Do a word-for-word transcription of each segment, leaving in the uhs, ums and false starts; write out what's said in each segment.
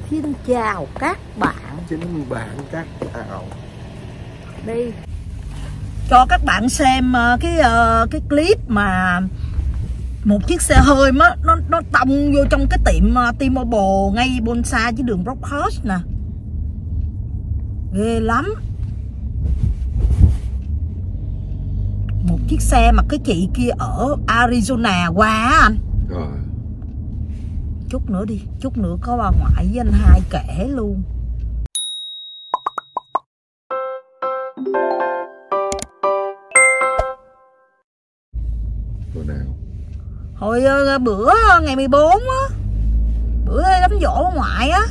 Xin chào các bạn. Xin bạn các bạn. Đi cho các bạn xem cái uh, cái clip mà một chiếc xe hơi nó nó nó tông vô trong cái tiệm uh, T-Mobile ngay Bonsai với đường Brockhurst nè. Ghê lắm. Một chiếc xe mà cái chị kia ở Arizona qua á anh. Rồi. Chút nữa đi, chút nữa có bà ngoại với anh hai kể luôn. Rồi nào. Hồi uh, bữa ngày mười bốn á, bữa đám dỗ bà ngoại á.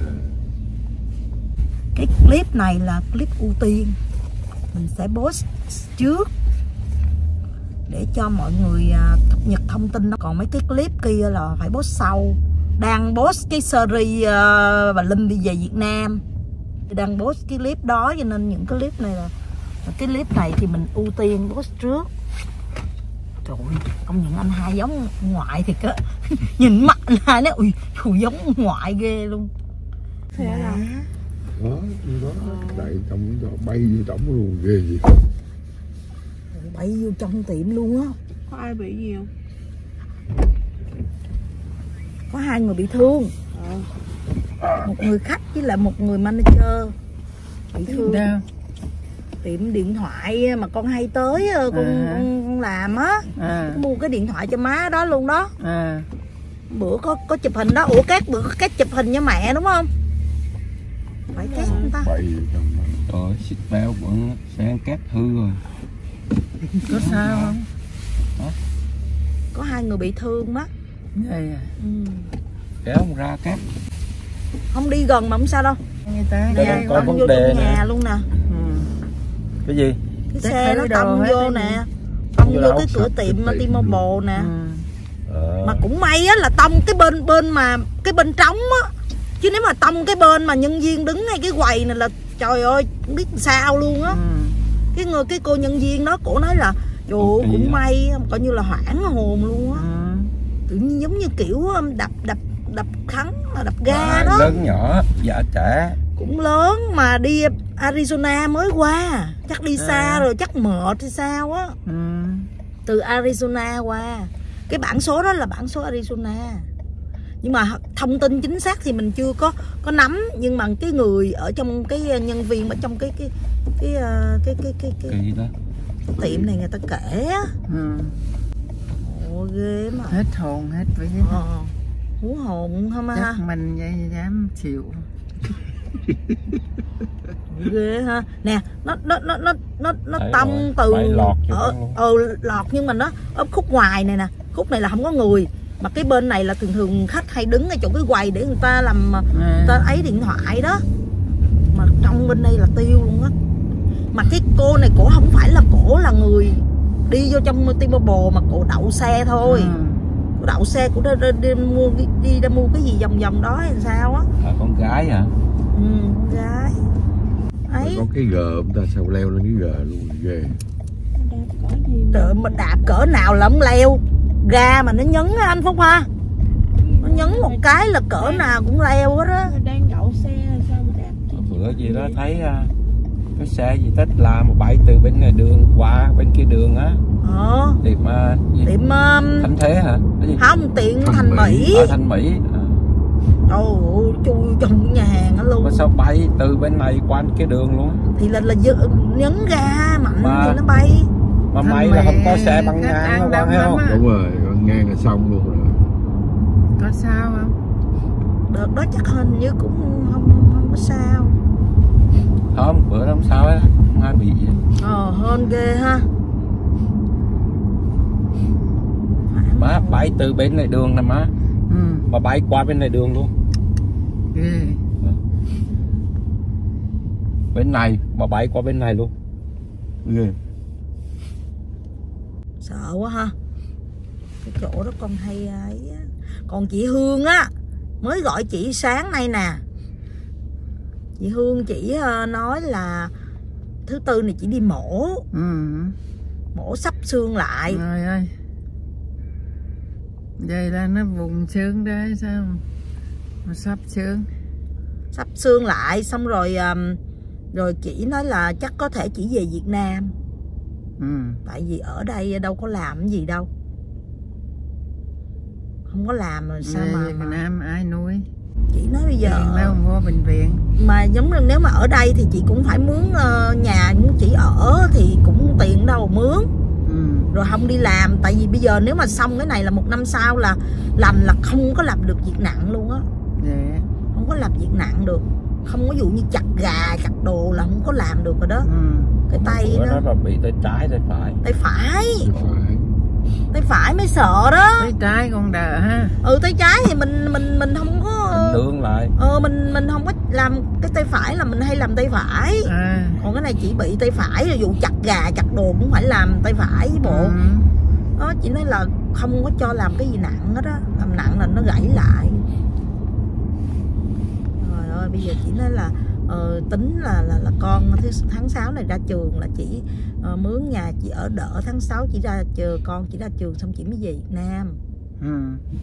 Cái clip này là clip ưu tiên, mình sẽ post trước để cho mọi người uh, cập nhật thông tin đó. Còn mấy cái clip kia là phải post sau. Đang post cái series uh, bà Linh đi về Việt Nam, đang post cái clip đó, cho nên những cái clip này là cái clip này thì mình ưu tiên post trước. Trời ơi, công nhận anh hai giống ngoại thì á. Nhìn mặt anh hai nó ui, ui giống ngoại ghê luôn. Thế là đó, như đó, đại trong đó bay vô trong luôn, ghê gì. Bay vô trong tiệm luôn á. Có ai bị gì không? Có hai người bị thương. À. Một người khách với lại một người manager bị thương. Đâu? Tiệm điện thoại mà con hay tới con, à. con làm á, à. Mua cái điện thoại cho má đó luôn đó. À. Bữa có có chụp hình đó. Ủa các bữa có các chụp hình cho mẹ đúng không? Phải các không ta? Rồi xích béo của xe ăn cát hư rồi. Có sao không? Hả? Có hai người bị thương đó. Vậy à? Ừ. Kéo không ra cát. Không đi gần mà không sao đâu. Người ta nè, tông vô trong nhà nè. Luôn nè. Ừ. Cái gì? Cái Tết xe nó tông vô nè. Tông vô cái cửa tiệm T-Mobile nè. Ừ. Ờ. Mà cũng may á là tông cái bên bên mà cái bên trống á. Chứ nếu mà tông cái bên mà nhân viên đứng ngay cái quầy này là trời ơi không biết sao luôn á. Ừ. Cái người cái cô nhân viên đó cổ nói là trời ơi cũng may, coi như là hoảng hồn luôn á. Ừ. Tự nhiên giống như kiểu đập đập đập khắn đập ga à, đó. Lớn nhỏ dạ trẻ cũng lớn mà đi Arizona mới qua, chắc đi xa à. Rồi chắc mệt hay sao á. Ừ. Từ Arizona qua, cái bản số đó là bản số Arizona, nhưng mà thông tin chính xác thì mình chưa có có nắm. Nhưng mà cái người ở trong cái nhân viên ở trong cái cái cái cái cái cái, cái, cái, đó. cái tiệm này người ta kể á. Ừ. Ồ ghê mà. Hết hồn hết vậy chứ. Ờ. Hú hồn không ha? Chắc mình vậy dám chịu. Ghê ha. Nè, nó nó nó nó nó nó tông từ ở ờ, lọt nhưng mà nó ở khúc ngoài này nè, khúc này là không có người. Mà cái bên này là thường thường khách hay đứng ở chỗ cái quầy để người ta làm à. Người ta ấy điện thoại đó. Mà trong bên đây là tiêu luôn á. Mà cái cô này cổ không phải là cổ là người đi vô trong T-Mobile mà cổ đậu xe thôi. Ừ. Cổ đậu xe cổ đi, đi, đi mua đi ra mua cái gì vòng vòng đó hay sao á. À, con gái hả? Ừ, con gái. Ấy. Có cái gờ ta sao leo lên cái gờ luôn ghê. Trời mà đạp cỡ nào là ông leo. Ga mà nó nhấn á anh Phúc ha. Nó nhấn một cái là cỡ nào cũng leo hết á. Đang đậu xe sao mà đạp. Bữa gì đó thấy cái xe gì thích là một bãi từ bên này đường qua bên kia đường á. Ờ. Tiệm uh, tiệm um, Thanh Thế hả? Không, tiệm Thành, Thành Mỹ. Mỹ. À, Thành Mỹ. À. Trời ơi, chui trong nhà hàng đó luôn. Mà sao bay từ bên này qua cái đường luôn? Thì là là nhấn ga mạnh mà, thì nó bay. Mà may là không có xe băng ngang đâu thấy không? Đúng rồi, ngang là xong luôn rồi. Có sao không? Đợt đó chắc hình như cũng không không có sao. Không, bữa đó không sao á, không ai bị gì. Ờ, hơn ghê ha. Má bay từ bên này đường nè má. Ừ. Mà bay qua bên này đường luôn. Ghê. Ừ. Bên này mà bay qua bên này luôn. Ghê. Sợ quá ha. Cái chỗ đó con hay ấy á. Còn chị Hương á mới gọi chị sáng nay nè. Chị Hương chỉ nói là thứ tư này chị đi mổ. Ừ. Mổ sắp xương lại. Trời ơi. Vậy là nó vùng xương đấy sao mà sắp xương. sắp xương lại xong rồi um, rồi chị nói là chắc có thể chỉ về Việt Nam. Ừ. Tại vì ở đây đâu có làm cái gì đâu, không có làm rồi sao về mà, Việt mà Nam ai nuôi? chị nói bây giờ Tiền đâu vô bệnh viện. mà giống như nếu mà ở đây thì chị cũng phải mướn uh, nhà muốn chị ở thì cũng tiền đâu mướn. Ừ. Rồi không đi làm, tại vì bây giờ nếu mà xong cái này là một năm sau là làm là không có làm được việc nặng luôn á. Dạ. Không có làm việc nặng được, không có dụ như chặt gà chặt đồ là không có làm được rồi đó. Ừ. Cái tay bữa đó, đó là bị tay trái tay phải. tay phải phải tay phải mới sợ đó. Tay trái con đờ ha. Ừ, tay trái thì mình mình mình không có Nương lại. ờ mình mình không có làm cái tay phải, là mình hay làm tay phải. À. Còn cái này chỉ bị tay phải, rồi dụ chặt gà chặt đồ cũng phải làm tay phải với bộ. Ừ. Đó, chị nói là không có cho làm cái gì nặng hết á, làm nặng là nó gãy lại. Trời ơi, bây giờ chị nói là ờ, tính là, là là con thứ tháng sáu này ra trường là chị uh, mướn nhà chị ở đỡ, tháng sáu chị ra chờ con chị ra trường xong chị mới về Việt Nam. Ừ.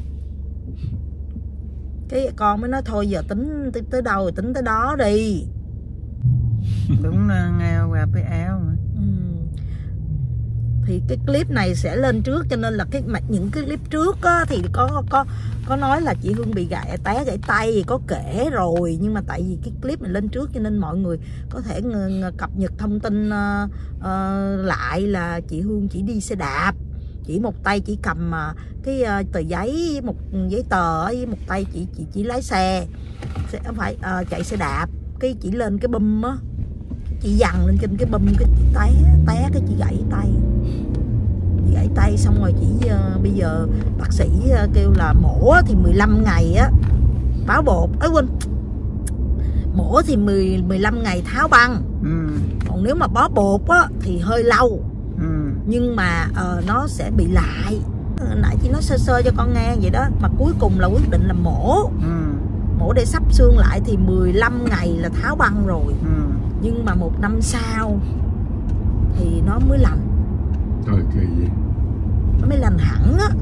Cái con mới nói thôi giờ tính tới, tới đâu rồi tính tới đó đi. Đúng là nghèo gặp cái áo mà. Ừ. Thì cái clip này sẽ lên trước, cho nên là cái những cái clip trước á, thì có có có nói là chị Hương bị gãy té gãy tay thì có kể rồi, nhưng mà tại vì cái clip này lên trước cho nên mọi người có thể cập nhật thông tin uh, uh, lại là chị Hương chỉ đi xe đạp, chỉ một tay chỉ cầm uh, cái uh, tờ giấy, một giấy tờ với một tay chị chị chỉ lái xe, sẽ phải uh, chạy xe đạp, cái chỉ lên cái bum á, chị dằn lên trên cái bum cái chị té té cái chị gãy tay. Chị gãy tay xong rồi chị uh, bây giờ bác sĩ uh, kêu là mổ thì mười lăm ngày á báo bột, ấy quên, mổ thì mười, mười lăm ngày tháo băng. Ừ. Còn nếu mà bó bột á thì hơi lâu. Ừ. Nhưng mà uh, nó sẽ bị lại. Nãy chị nói sơ sơ cho con nghe vậy đó, mà cuối cùng là quyết định là mổ. Ừ. Mổ để sắp xương lại thì mười lăm ngày là tháo băng rồi. Ừ. Nhưng mà một năm sau thì nó mới lành. trời kỳ vậy, Nó mới lành hẳn á.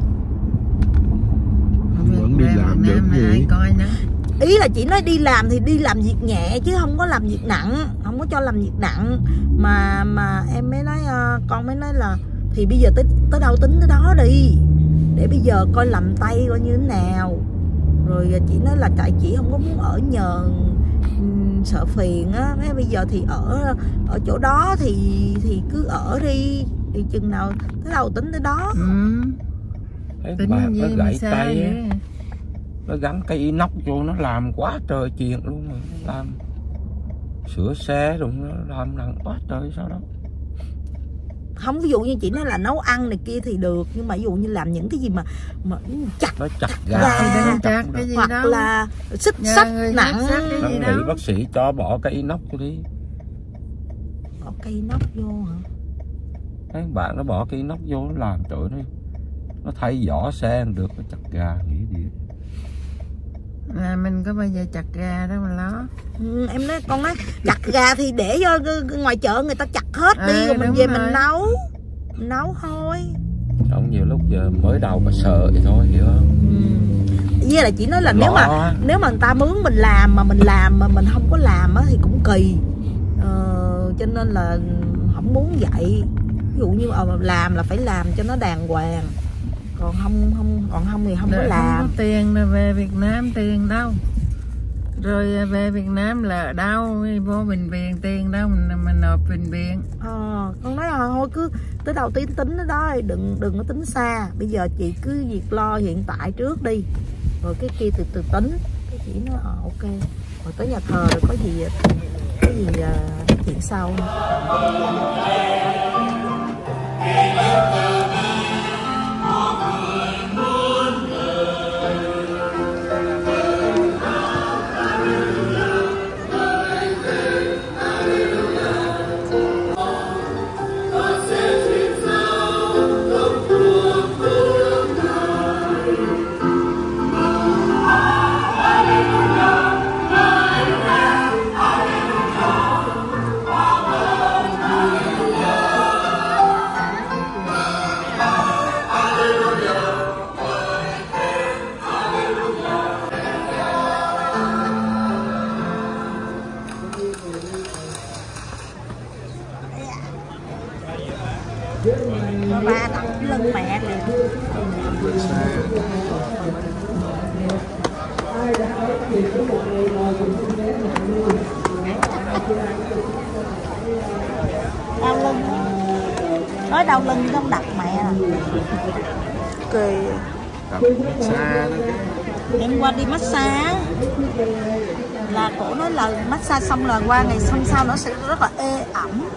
vẫn đi làm được ai gì. coi nữa. Ý là chị nói đi làm thì đi làm việc nhẹ chứ không có làm việc nặng, không có cho làm việc nặng. Mà mà em mới nói, con mới nói là thì bây giờ tới tới đâu tính tới đó đi, để bây giờ coi làm tay coi như thế nào. Rồi chị nói là tại chị không có muốn ở nhờ, sợ phiền á. Mấy bây giờ thì ở ở chỗ đó thì thì cứ ở đi, thì chừng nào tới đâu tính tới đó. Ừ. Thấy Tính bà gì nó mà gãy sao tay vậy? á, nó gắn cây inox vô, nó làm quá trời chuyện luôn rồi. Nó làm sửa xe rồi nó làm nặng quá trời sao đó. Không, ví dụ như chị nói là nấu ăn này kia thì được, nhưng mà ví dụ như làm những cái gì mà mà chặt Nó chặt gà, gà, nó chặt cái gì hoặc đâu. là xích Nhờ sắt người nặng, khác xách cái nó gì nghĩ đâu. bác sĩ cho bỏ cây inox vô đi. bỏ cây nóc vô hả? Thấy bạn nó bỏ cây inox vô, nó làm trời nó nó thay vỏ xe được, nó chặt gà nghĩ gì. Là mình có bao giờ chặt gà đâu mà lo. Ừ, em nói con nói chặt gà thì để cho ngoài chợ người ta chặt hết đi, À, rồi mình đúng về rồi. mình nấu mình nấu thôi. Không, nhiều lúc giờ mới đầu mà sợ thì thôi, hiểu không? Ừ. Với lại chị nói là Lo. nếu mà nếu mà người ta mướn mình làm mà mình làm mà mình không có làm á thì cũng kỳ. Ờ, cho nên là không muốn vậy. Ví dụ như ờ, làm là phải làm cho nó đàng hoàng, còn không không còn không thì không có Để làm. không có tiền rồi về Việt Nam tiền đâu. Rồi về Việt Nam là ở đâu, vô bệnh viện tiền đâu mình, mình nộp bệnh viện. Ờ, con nói là thôi cứ tới đầu tiên tính đó, đó đừng đừng có tính xa. Bây giờ chị cứ việc lo hiện tại trước đi, rồi cái kia từ từ tính. Cái chị nói ờ, ok, rồi tới nhà thờ rồi có gì cái gì uh, nói chuyện sau. ba đập lưng mẹ kìa. Đau lưng, nói đau lưng không đập mẹ. Kỳ. Đập massage đó. Em qua đi massage là cổ nói là massage xong là qua ngày hôm sau nó sẽ rất là ê ẩm,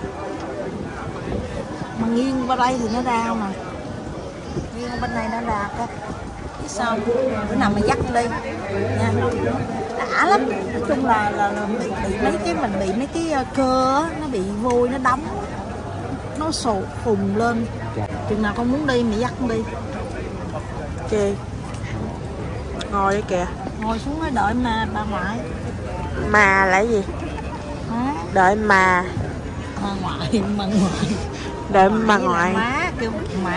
mà nghiêng qua đây thì nó đau nè, nghiêng bên này nó đau á. Biết sao bữa nào mà dắt đi nha, đã lắm. Nói chung là, là, là bị, bị mấy cái mình bị mấy cái cơ á, nó bị vôi nó đóng, nó sụt phùng lên. Chừng nào con muốn đi mày dắt đi. Chị ngồi đây kìa. Ngồi xuống ấy đợi mà bà ngoại. Mà là cái gì? Hả? Đợi mà. Mà ngoại, mà ngoại. Đợi mà ngoại. Má kêu mà.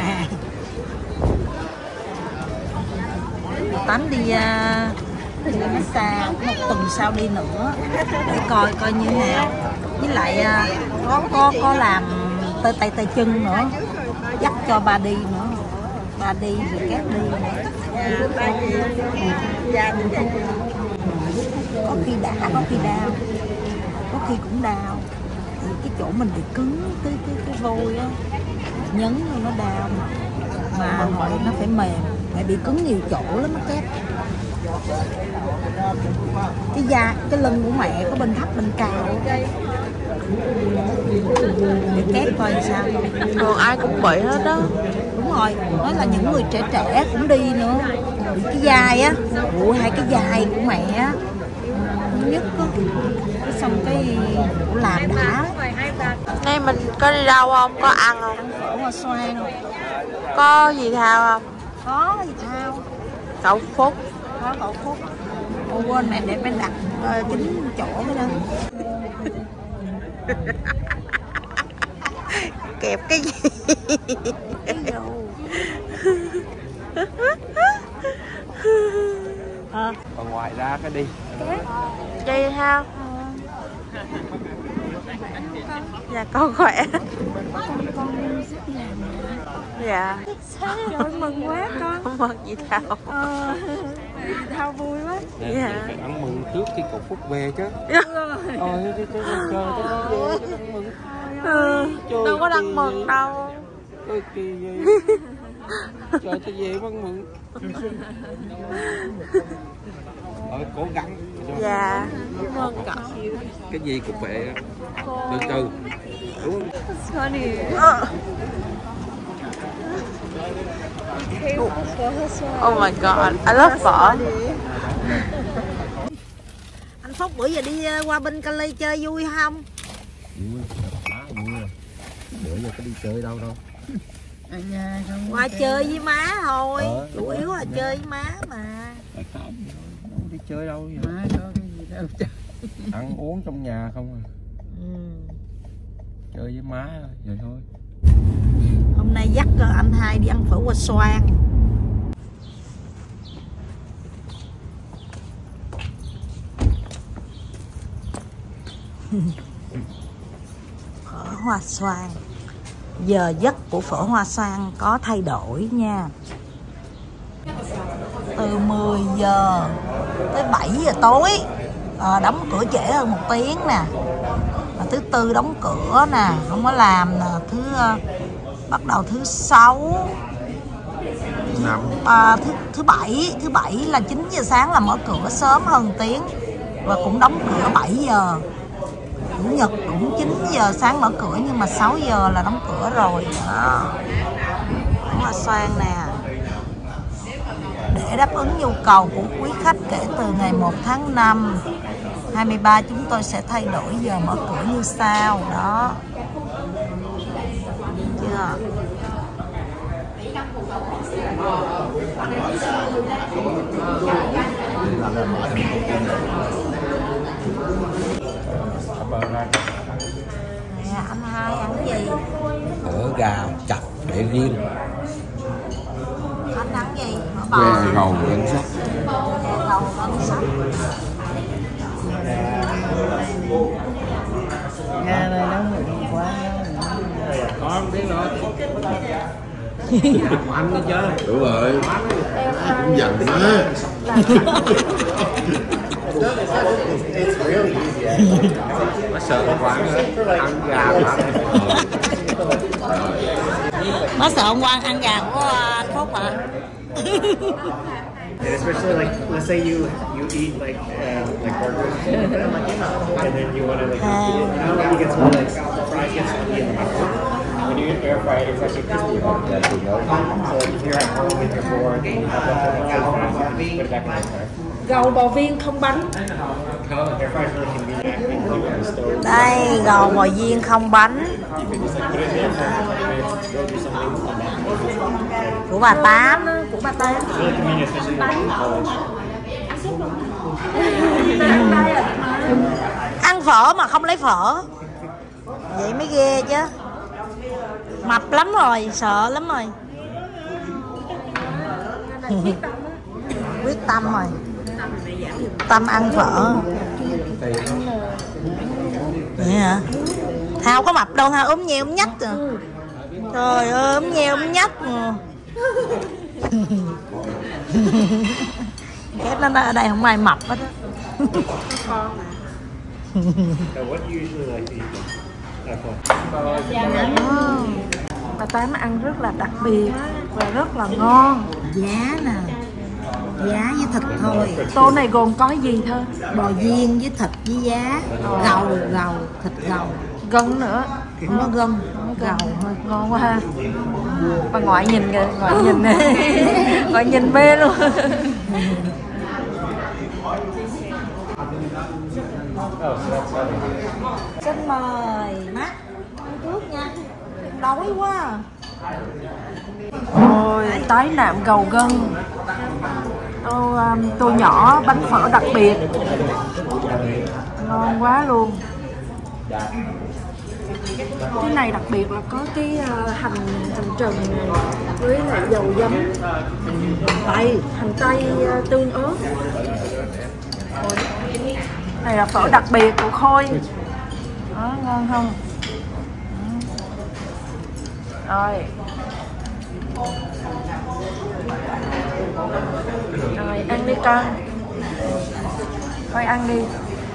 Tắm đi uh, đi massage một tuần sau đi nữa để coi coi như nào. Với lại uh, có có có làm tay tay tay chân nữa, dắt cho ba đi nữa. Ba đi rồi két đi nữa. Có khi đã, có khi đau, có khi cũng đau. Thì cái chỗ mình bị cứng cái cái cái vôi á, nhấn rồi nó đau mà mà hồi nó phải mềm, mẹ bị cứng nhiều chỗ lắm á Kép. Cái da, cái lưng của mẹ có bên thấp bên cao, để Kép coi sao. Còn ai cũng bị hết đó. Đúng rồi, nói là những người trẻ trẻ cũng đi nữa. Bị cái vai á, ủa hai cái vai của mẹ á nhất á, xong cái cũng làm đã. Nay mình có đi đâu không? Có ăn không? Ăn phở Hoa Xoan. Có gì thao không? Có gì thao. Cậu Phúc. Có cậu Phúc. Ô quên mẹ để bên đặt uh, chính chỗ cái đó. Kẹp cái gì? Cái đâu. À. Bà ngoại ra cái đi. Đi thao. Dạ con khỏe. Con con sắp đi làm rồi. Dạ. Sao rồi mừng quá con. Mừng gì thao. Ờ, thao vui quá. Dạ. Phải ăn mừng trước khi cậu Phúc về chứ. Ôi chơi chơi chơi ăn mừng. Ừ, đâu có đang mừng đâu. Ôi kỳ vậy. Trời ta về ăn mừng. Rồi cố gắng. Dạ. Cảm ơn cậu. Cái gì cũng vậy á. Từ từ. Đúng không? Oh my god, I love phở. Anh Phúc bữa giờ đi qua bên Cali chơi vui không? Vui, quá vui. Bữa giờ có đi chơi đâu đâu. Ở nhà không. Qua chơi với má thôi, ờ, chủ yếu là chơi với má mà. không, đi chơi đâu vậy? Má có cái gì đâu chơi. Ăn uống trong nhà không à. Ừ. Chơi với má vậy thôi. Hôm nay dắt anh hai đi ăn phở Hoa Xoan. Phở Hoa Xoan. Giờ giấc của phở Hoa Xoan có thay đổi nha. Từ mười giờ tới bảy giờ tối, à, đóng cửa trễ hơn một tiếng nè. À, thứ tư đóng cửa nè, không có làm nè. Thứ uh, bắt đầu thứ sáu, Năm. À, thứ thứ bảy, thứ bảy là chín giờ sáng là mở cửa sớm hơn tiếng và cũng đóng cửa bảy giờ. Chủ nhật cũng chín giờ sáng mở cửa nhưng mà sáu giờ là đóng cửa rồi đó. Hoa Xoan nè. Để đáp ứng nhu cầu của quý khách kể từ ngày một tháng năm hai mươi ba, chúng tôi sẽ thay đổi giờ mở cửa như sau đó. Chưa? Nè, anh hai ăn gì? Phở gà chặt để riêng. Anh ăn gì? Mỡ bò. Gà gầu ngân sắc. Gà gầu ngân sắc. Nhà này nó mượn quá. Con biết rồi. Anh chứ. Đúng rồi. Cũng dần má. Nó sợ quán ăn gà mà. Nó sợ ông Quang ăn gà của anh Phúc à. And especially like, let's say you you eat like uh, like burgers, and then you want to like eat it. You know, it gets more like the fries get soggy in the mouth. When you air fry it, it's actually crispy. So if you're at home with your board, and you have leftover fries, put it back in the air fryer. Gầu bò viên không bánh. No, air fryer is really convenient. You can leave it on the stove. Đây, gầu bò viên không bánh. You can just like put it in the air fryer, go do something on that. Của bà Tám, của bà Tám. It's really convenient, especially in college. Ăn phở mà không lấy phở. Vậy mới ghê chứ. Mập lắm rồi, sợ lắm rồi. Quyết tâm rồi. Tâm ăn phở. Vậy hả? Thao có mập đâu, Thao ốm nheo ốm nhách à. Trời ơi, ốm nheo ốm nhách à. Khép nó ở đây không ai mập hết á. Bà Tám ăn rất là đặc biệt và rất là ngon. Giá nè, giá với thịt thôi. Tô này gồm có gì thôi? Bò viên với thịt với giá, gầu gầu thịt gầu, gân nữa. Không có gân, gầu thôi. Ngon quá ha. Bà ngoại nhìn kìa, ngoại nhìn nè. Ngoại nhìn mê luôn. Xin mời mắt ăn trước nha. Đói quá. Ôi, tái nạm gầu gân. Tô, um, tô nhỏ bánh phở đặc biệt. Ngon quá luôn. Cái này đặc biệt là có cái uh, hành hành trần này với lại dầu giấm, tây, hành tây uh, tương ớt. Này là phở đặc biệt của Khôi. Đó, ngon không? Rồi. Rồi, ăn đi con. Thôi ăn đi.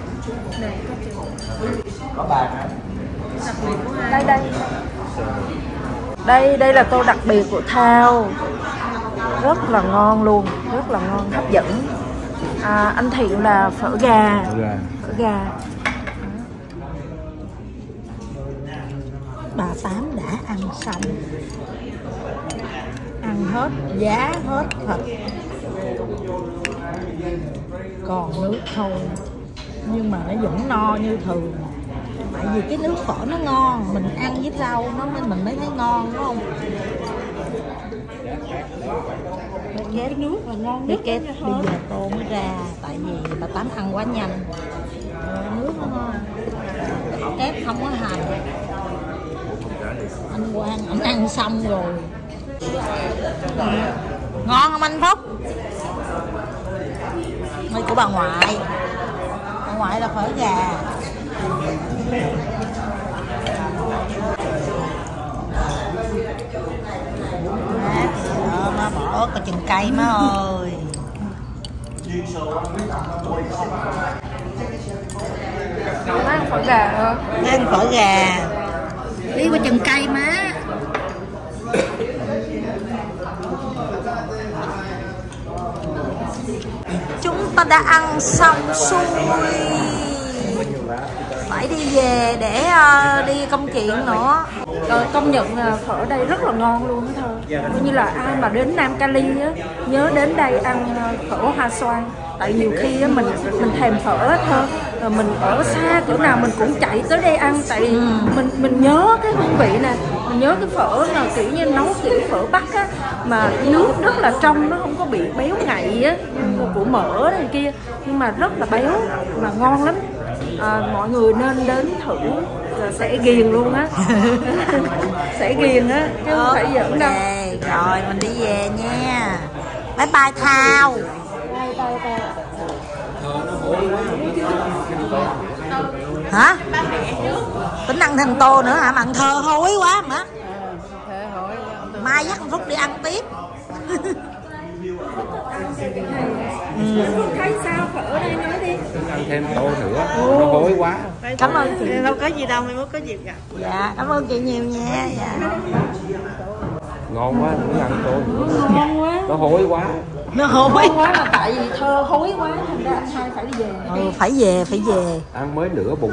Có bàn hả? Đây đây. Đây đây là tô đặc biệt của Thao. Rất là ngon luôn, rất là ngon, hấp dẫn. À, anh Thiện là phở gà. Phở gà. Phở gà. Bà Tám đã ăn xong. Ăn hết giá, hết thịt. Còn nước thôi. Nhưng mà nó vẫn no như thường. Tại vì cái nước phở nó ngon, mình ăn với rau nó mới mình mới thấy ngon, đúng không? Cái nước là ngon nhất. Cái bây giờ tô mới ra, tại vì bà Tám ăn quá nhanh. Rồi, nước nó ngon. Kép không có hành. Anh Quang anh ăn xong rồi. Ngon không anh Phúc? Đây của bà ngoại. Bà ngoại là phở gà. Má kìa, má bỏ cái chừng cây má ơi. Má ăn phở gà hả? Má ăn phở gà. Đi qua chừng cây má. Chúng ta đã ăn xong xuôi. Phải đi về để uh, đi công chuyện nữa. Rồi công nhận uh, phở ở đây rất là ngon luôn đó thôi. Coi như là ai mà đến Nam Cali á, nhớ đến đây ăn uh, phở Hoa Xoan. Tại nhiều khi á, mình mình thèm phở á thôi, rồi mình ở xa chỗ nào mình cũng chạy tới đây ăn. Tại vì ừ. mình mình nhớ cái hương vị nè, mình nhớ cái phở là kiểu như nấu kiểu phở Bắc á, mà nước rất là trong, nó không có bị béo ngậy á, của mỡ này kia, nhưng mà rất là béo mà ngon lắm. À, mọi người nên đến thử là sẽ ghiền luôn á. Sẽ ghiền á chứ không phải giỡn đâu. Rồi mình đi về nha. Bye bye Thao. Bye bye bye. Hả? Tính ăn thêm tô nữa hả? Mà ăn thơ hối quá mà. Mai mai dắt Phúc đi ăn tiếp. Phúc thấy sao? Phở ở đây nói đi. Ăn thêm tô nữa, nó hối quá. Cảm ơn chị. Đâu có gì đâu, mai mốt có dịp gặp. Dạ, cảm ơn chị nhiều nha. Dạ. Ngon quá, muốn ăn tô nữa. Ngon quá. Nó hối quá. Nó hối quá là tại vì thơ hối quá thành ra anh hai phải đi về. Ừ, phải về, phải về. Ăn mới nửa bụng.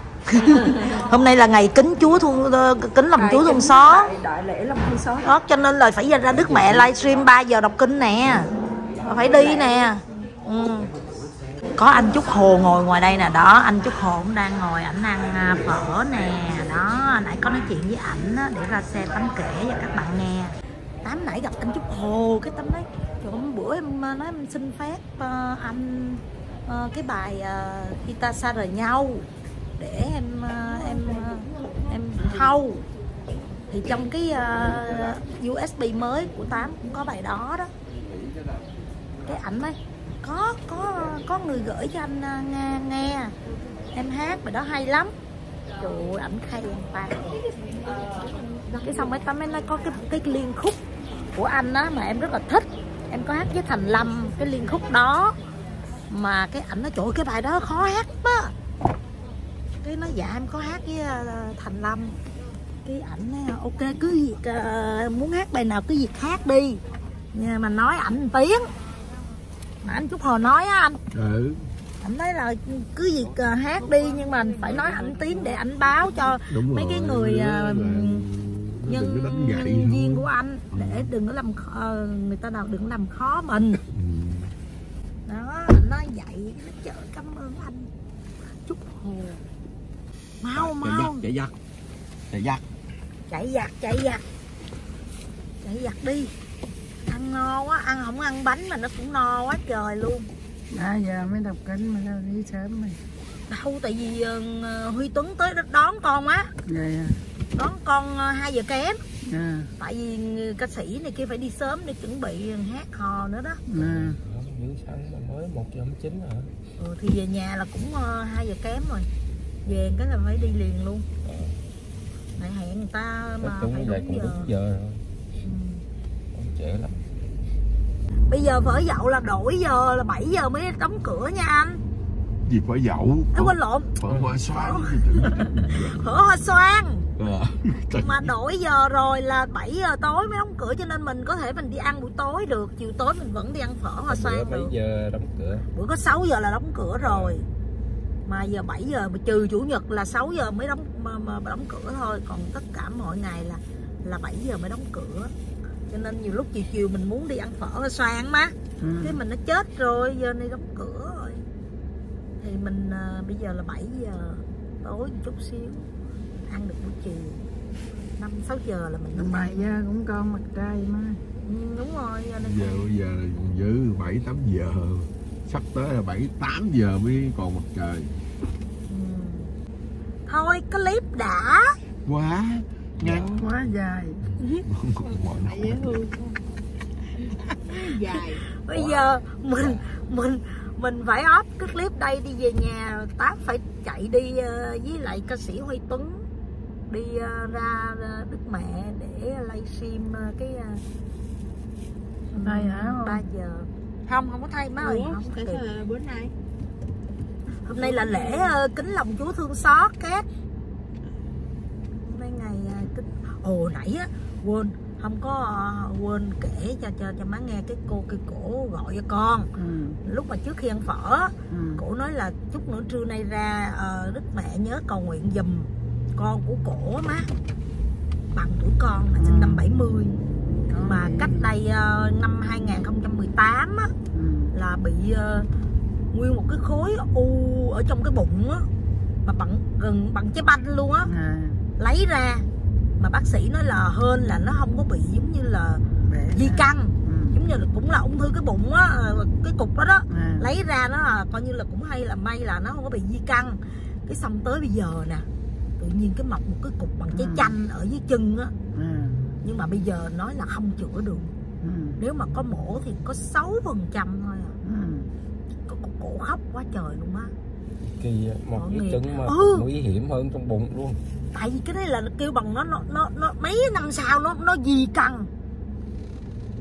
Hôm nay là ngày kính Chúa thương kính lòng Chúa thương xót. Đại lễ lòng thương xót. Đó, cho nên là phải ra Đức Mẹ livestream ba giờ đọc kinh nè. Phải đi nè. Ừ. Có anh Trúc Hồ ngồi ngoài đây nè, đó anh Trúc Hồ cũng đang ngồi ảnh ăn phở nè. Đó, nãy có nói chuyện với ảnh để ra xe Tám kể cho các bạn nghe. Tám nãy gặp anh Trúc Hồ, cái Tám nói trời ơi, bữa em nói em xin phép uh, anh uh, cái bài uh, khi ta xa rời nhau để em uh, em uh, em thâu. Thì trong cái uh, u ét bê mới của Tám cũng có bài đó đó. Cái ảnh ấy có có có người gửi cho anh uh, nghe nghe em hát bài đó hay lắm. Trời ơi, ảnh khen ta. Cái xong mấy Tám mới nói có cái cái liên khúc của anh á mà em rất là thích. Em có hát với Thành Lâm cái liên khúc đó. Mà cái ảnh nói trời ơi, cái bài đó khó hát á. Cái nói dạ em có hát với uh, Thành Lâm. Cái ảnh nói ok cứ việc uh, muốn hát bài nào cứ việc hát đi. Nhưng mà nói ảnh một tiếng. Mà anh Trúc Hồ nói á anh. Ừ. Anh nói là cứ việc uh, hát đi nhưng mà phải nói ảnh tiếng để ảnh báo cho Đúng mấy rồi, cái người uh, nhân, nhân viên của anh để đừng có làm uh, người ta nào đừng làm khó mình. Ừ. Đó, anh nói vậy nó trời cảm ơn anh Trúc Hồ. Mau mau Chạy giặt, chạy giặt, chạy giặt chạy giặt chạy giặt đi. Ăn no quá, ăn không ăn bánh mà nó cũng no quá trời luôn. À giờ mới đọc kinh mà sao đi sớm mày. Đâu tại vì uh, Huy Tuấn tới đón con á. Vậy à? Đón con uh, hai giờ kém. À. Tại vì ca sĩ này kia phải đi sớm để chuẩn bị hát hò nữa đó. À. Những sáng mới một giờ chín hả? Ừ, thì về nhà là cũng uh, hai giờ kém rồi. Về cái là phải đi liền luôn. Lại hẹn người ta mà đúng phải vậy đúng cũng giờ. đúng giờ rồi. Ừ. Không trễ lắm. Bây giờ phở dậu là đổi giờ là bảy giờ mới đóng cửa nha anh. gì phải dậu. Ê, quên lộn. Phở hoa xoan. Phở hoa xoan. À. Mà đổi giờ rồi là bảy giờ tối mới đóng cửa cho nên mình có thể mình đi ăn buổi tối được, chiều tối mình vẫn đi ăn phở hoa xoan được. bảy giờ đóng cửa. Bữa có sáu giờ là đóng cửa rồi. Mà giờ bảy giờ mà trừ chủ nhật là sáu giờ mới đóng mà, mà đóng cửa thôi, còn tất cả mọi ngày là là bảy giờ mới đóng cửa. Cho nên nhiều lúc chiều chiều mình muốn đi ăn phở hoa xoan má. Ừ. Cái mình nó chết rồi, giờ này đóng cửa rồi. Thì mình uh, bây giờ là bảy giờ tối một chút xíu ăn được buổi chiều. năm sáu giờ là mình bảy giờ cũng con mặt trai mà. Ừ, đúng rồi, giờ này Giờ bây giờ là giữ bảy tám giờ. Sắp tới là bảy tám giờ mới còn mặt trời. Ừ. Thôi clip đã Quá ngắn quá dài. dài. Bây giờ mình mình mình phải off cái clip đây đi về nhà. Tám phải chạy đi uh, với lại ca sĩ Huy Tuấn đi uh, ra uh, Đức Mẹ để livestream uh, cái uh, Thay hả? ba giờ. Không, không có thay má ơi. Không Tại sao là bữa nay? Hôm nay là lễ uh, kính lòng Chúa thương xót kết. Hôm nay ngày uh, kính. Ồ nãy á quên không có uh, quên kể cho cho cho má nghe cái cô kia cổ gọi cho con. Ừ. Lúc mà trước khi ăn phở, ừ. Cổ nói là chút nữa trưa nay ra uh, Đức Mẹ nhớ cầu nguyện giùm con của cổ má. Bằng tuổi con là sinh ừ. năm bảy mươi. Mà cách đây uh, năm hai nghìn không trăm mười tám á, ừ. là bị uh, nguyên một cái khối u ở trong cái bụng á, mà bằng gần bằng trái banh luôn á, à. Lấy ra mà bác sĩ nói là hên là nó không có bị giống như là di căn, ừ. Giống như là cũng là ung thư cái bụng á, cái cục đó đó, à. Lấy ra nó là coi như là cũng hay là may là nó không có bị di căn. Cái xong tới bây giờ nè, tự nhiên cái mọc một cái cục bằng trái chanh ở dưới chân á, à. Nhưng mà bây giờ nói là không chữa được, ừ. Nếu mà có mổ thì có sáu phần trăm thôi à. Ừ. Có cổ khóc quá trời luôn á. Kỳ một cái chứng mà ừ. nguy hiểm hơn trong bụng luôn. Tại vì cái đấy là kêu bằng nó nó nó, nó mấy năm sau nó nó di căn,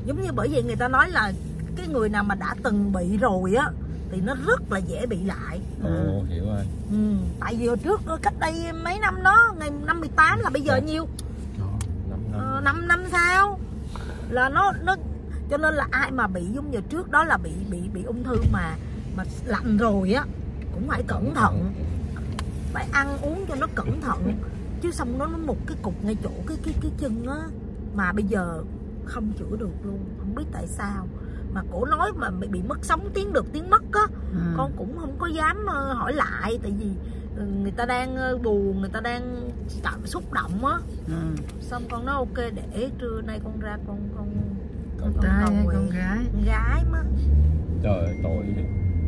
Giống như bởi vì người ta nói là cái người nào mà đã từng bị rồi á thì nó rất là dễ bị lại. Ồ, hiểu rồi. Ừ, tại vì hồi trước cách đây mấy năm đó, ngày năm mười tám là bây giờ nhiêu? Ờ, năm năm sau là nó nó cho nên là ai mà bị giống như trước đó là bị bị bị ung thư mà mà lạnh rồi á cũng phải cẩn thận, phải ăn uống cho nó cẩn thận, chứ xong nó nó một cái cục ngay chỗ cái cái cái chân á mà bây giờ không chữa được luôn, không biết tại sao. Mà cổ nói mà bị, bị mất sống tiếng được tiếng mất á, ừ. Con cũng không có dám hỏi lại, tại vì người ta đang buồn, người ta đang cảm xúc động á. Ừ. Xong con nói ok để trưa nay con ra con con con, con, con, con, con gái con gái má. Trời ơi tội vậy.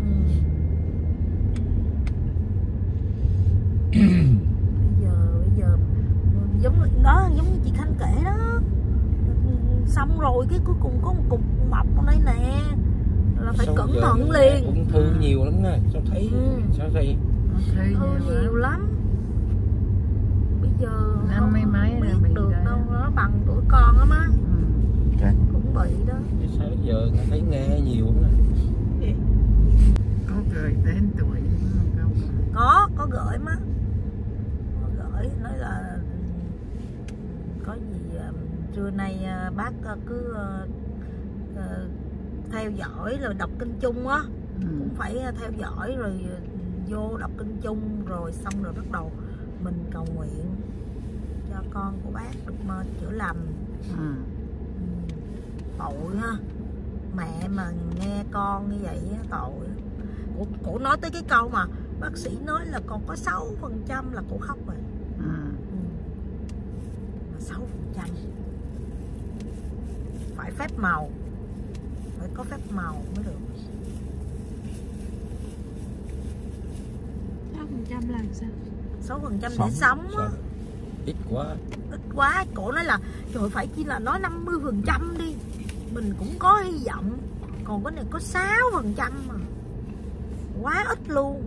Ừ. bây giờ bây giờ giống đó, giống như chị Khanh kể đó, xong rồi cái cuối cùng có một cục mọc ở đây nè, là phải sao cẩn thận liền. Ung thư nhiều lắm nè, sao thấy ừ. sao vậy? Ung thư nhiều lắm. Bây giờ năm mấy mấy biết được đâu, nó bằng tuổi con á má. Ừ. Cũng bị đó. Chứ sao giờ thấy nghe nhiều lắm nè. Có gửi đến tuổi không? Có, có gửi má. Có gửi nói là có gì trưa nay bác cứ uh, uh, theo dõi rồi đọc kinh chung á. Ừ. Cũng phải theo dõi rồi vô đọc kinh chung rồi xong rồi bắt đầu mình cầu nguyện cho con của bác được chữa lành. Ừ. Tội ha, mẹ mà nghe con như vậy tội. Cổ, cổ nói tới cái câu mà bác sĩ nói là còn có sáu phần trăm là cổ khóc rồi. Ừ. sáu phần trăm phải phép màu, phải có phép màu mới được. sáu phần trăm là sao? sáu phần trăm để sống á. Ít quá. Ít quá, cổ nói là trời phải chỉ là nói năm mươi phần trăm đi, mình cũng có hy vọng. Còn cái này có sáu phần trăm mà, quá ít luôn.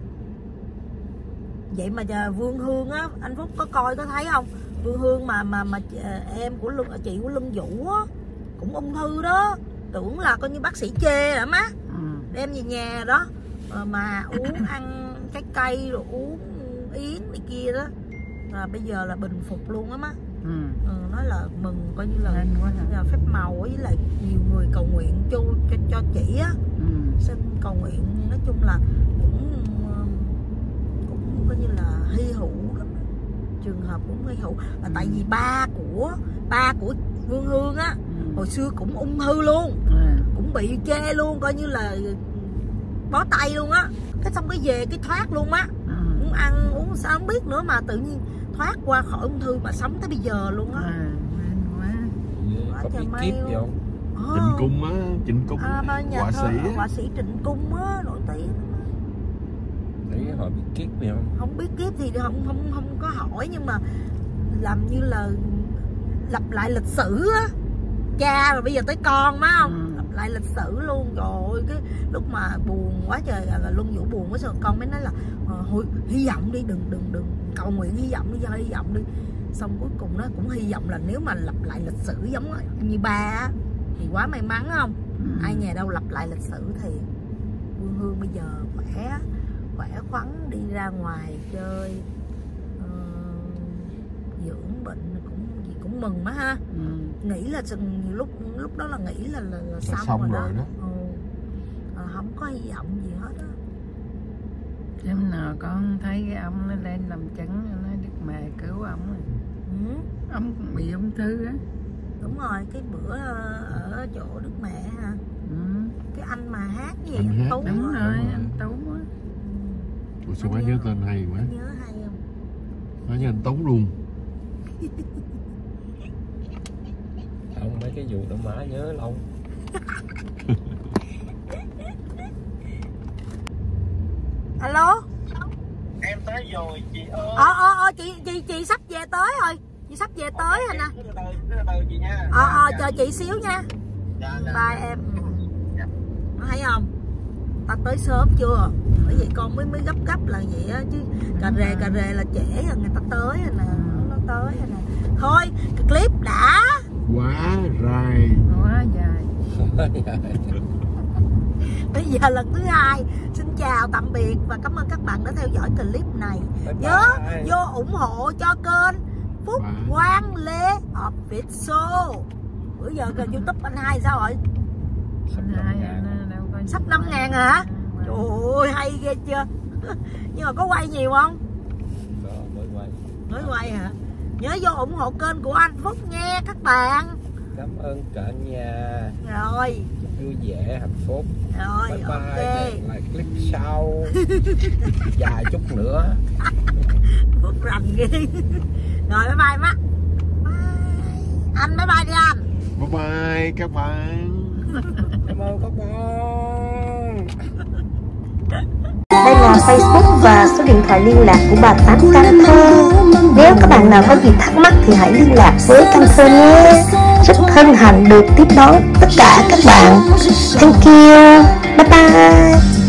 Vậy mà Vương Hương á, anh Phúc có coi có thấy không? Vương Hương mà mà mà em của Lương, chị của Lương Vũ á, cũng ung thư đó, tưởng là coi như bác sĩ chê hả má. Ừ. Đem về nhà đó mà uống ăn trái cây rồi uống yến này kia đó, là bây giờ là bình phục luôn á má. Ừ. Ừ, nói là mừng, coi như là, là phép màu với lại nhiều người cầu nguyện cho cho, cho chị á. Ừ. Xin cầu nguyện, nói chung là cũng cũng coi như là hy hữu lắm, trường hợp cũng hy hữu. Là tại vì ba của ba của Vương Hương á, ừ. hồi xưa cũng ung thư luôn, ừ. cũng bị chê luôn, coi như là bó tay luôn á. Cái xong cái về cái thoát luôn á. Ừ. Uống ăn uống sao không biết nữa mà tự nhiên thoát qua khỏi ung thư mà sống tới bây giờ luôn á. À, có bí kíp gì không? Oh. Trịnh Cung á, Trịnh Cung à, họa sĩ á. Họa sĩ Trịnh Cung á, nổi tiếng. Đấy họ bí kíp gì không? Không biết kíp thì không không không có hỏi, nhưng mà làm như là lặp lại lịch sử á. Cha rồi bây giờ tới con má không? Ừ. Lặp lại lịch sử luôn. Trời ơi, cái lúc mà buồn quá trời là, là Luân Vũ buồn quá rồi con mới nói là hồi hy vọng đi, đừng đừng đừng cầu nguyện hy vọng đi, do hy vọng đi. Xong cuối cùng nó cũng hy vọng là nếu mà lặp lại lịch sử giống như ba á thì quá may mắn không? Ừ. Ai nhà đâu lặp lại lịch sử thì Vương Hương bây giờ khỏe khỏe khoắn, đi ra ngoài chơi, uh, dưỡng bệnh cũng gì cũng mừng má ha. Ừ. Nghĩ là nhiều lúc lúc đó là nghĩ là là, là xong, xong rồi, rồi đó, đó. Ừ. À, không có hy vọng gì hết á. Hôm nào con thấy cái ông nó lên làm chứng, nó Đức Mẹ cứu ông rồi. Ừ. Ông cũng bị ung thư á. Đúng rồi, cái bữa ở chỗ Đức Mẹ hả? Ừ. Cái anh mà hát gì anh, anh Tú. Đúng rồi, anh Tú á. Ủa sao má nhớ tên hay quá. Nhớ hay không? Nói như anh Tú luôn. Không, mấy cái vụ đó má nhớ lâu. Alo. Em tới rồi chị ơi. Ờ ờ ờ chị chị chị sắp về tới rồi. Chị sắp về tới rồi nè. Ờ ờ chờ chị xíu nha. Dạ, dạ. Bye em. Dạ. Thấy không? Ta tới sớm chưa? Bởi vậy con mới mới gấp gấp là vậy á chứ. Cà rề cà rề là trễ rồi, người ta tới rồi nè, nó tới rồi nè. Thôi, cái clip đã Quá dài. Quá dài. Bây giờ lần thứ hai, xin chào tạm biệt và cảm ơn các bạn đã theo dõi clip này. Bye Nhớ bye. vô ủng hộ cho kênh Phúc Bye. Quang Lê Official. Bữa giờ kênh YouTube anh hai sao rồi? Anh hai anh đâu có Sắp năm ngàn hả? Trời ơi hay ghê chưa. Nhưng mà có quay nhiều không? Đó, mới quay. Mới quay hả? Nhớ vô ủng hộ kênh của anh Phúc nha các bạn. Cảm ơn cả nhà. Rồi, Vui vẻ, hạnh phúc. rồi, Bye ok. bye. Hẹn lại clip sau. Dài chút nữa. Phúc rành ghê. Rồi bye bye má. Bye. Anh bye bye đi anh. Bye bye các bạn. Cảm ơn các bạn. Đây là Facebook và số điện thoại liên lạc của bà Tám Cam Thơ. Nếu các bạn nào có gì thắc mắc thì hãy liên lạc với Cam Thơ nhé. Rất hân hạnh được tiếp đón tất cả các bạn. Thank you. Bye bye.